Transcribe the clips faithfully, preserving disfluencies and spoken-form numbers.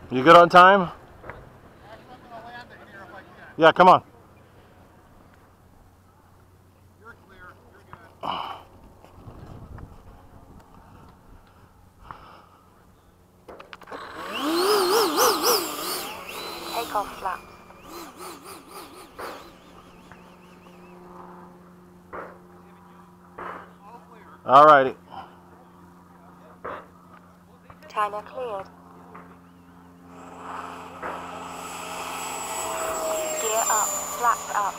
You good on time? Yeah, come on. You're clear. You're good. Take off flaps. All righty. China cleared. Gear up, flaps up.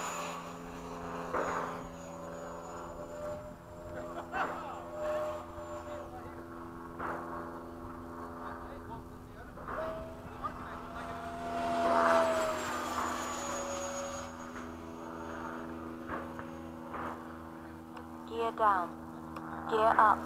Gear down, gear up.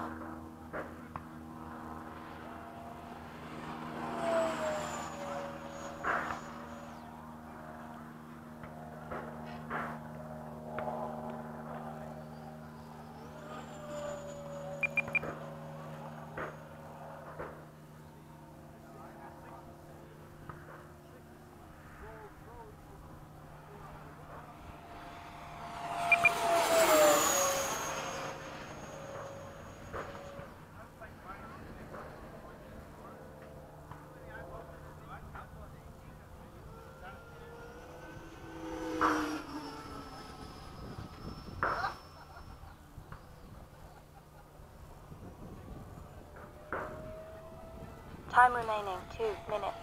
Time remaining, two minutes.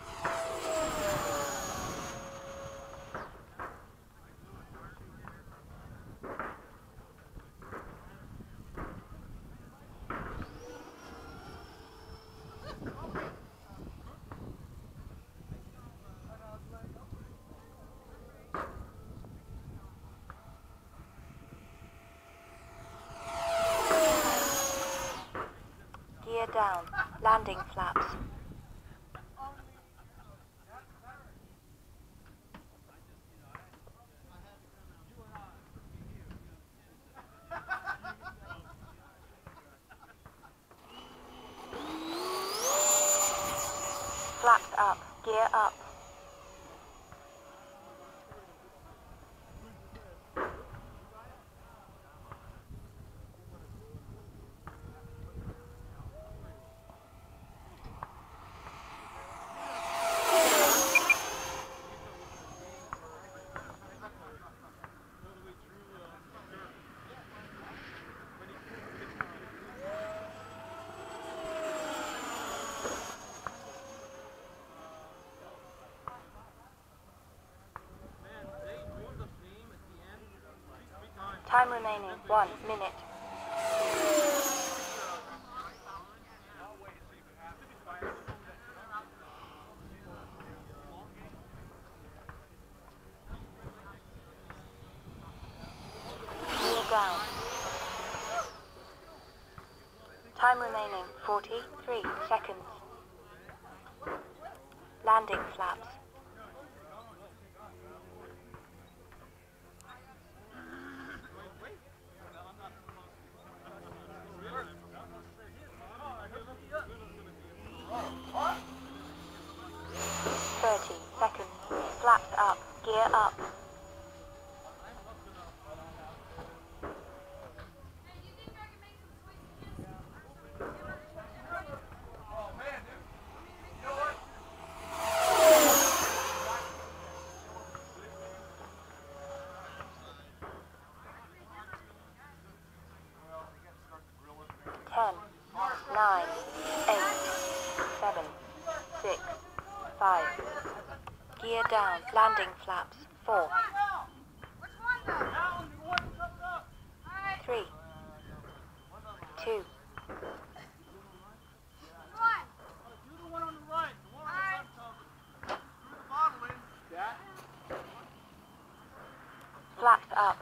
Gear down, landing flaps. Flaps up, gear up. Time remaining, one minute. Gear down. Time remaining, forty-three seconds. Landing flaps. thirty seconds. Flaps up, gear up. ten, nine, eight, seven, six, five. Gear down, landing flaps, four, three, two, flaps up.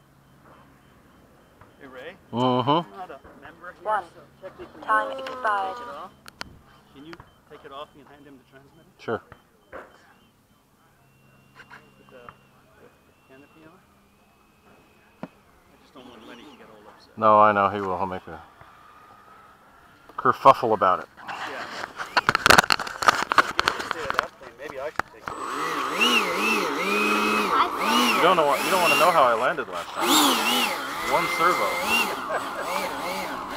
Hey Ray, Mm-hmm. I'm not a member here, One. so technically Time you expired. take it off. Can you take it off and hand him the transmitter? Sure. With the, with the canopy on? I just don't want Lenny to get all upset. No, I know he will. He'll make a kerfuffle about it. Yeah. So know how I landed last time. One servo.